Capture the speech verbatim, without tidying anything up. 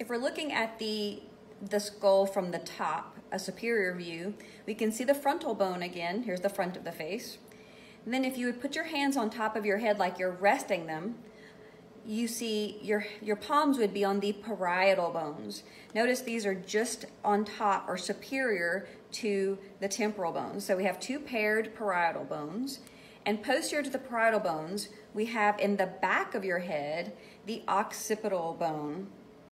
if we're looking at the, the skull from the top, a superior view, we can see the frontal bone again. Here's the front of the face. And then if you would put your hands on top of your head like you're resting them, you see your, your palms would be on the parietal bones. Notice these are just on top or superior to the temporal bones. So we have two paired parietal bones. And posterior to the parietal bones, we have in the back of your head the occipital bone.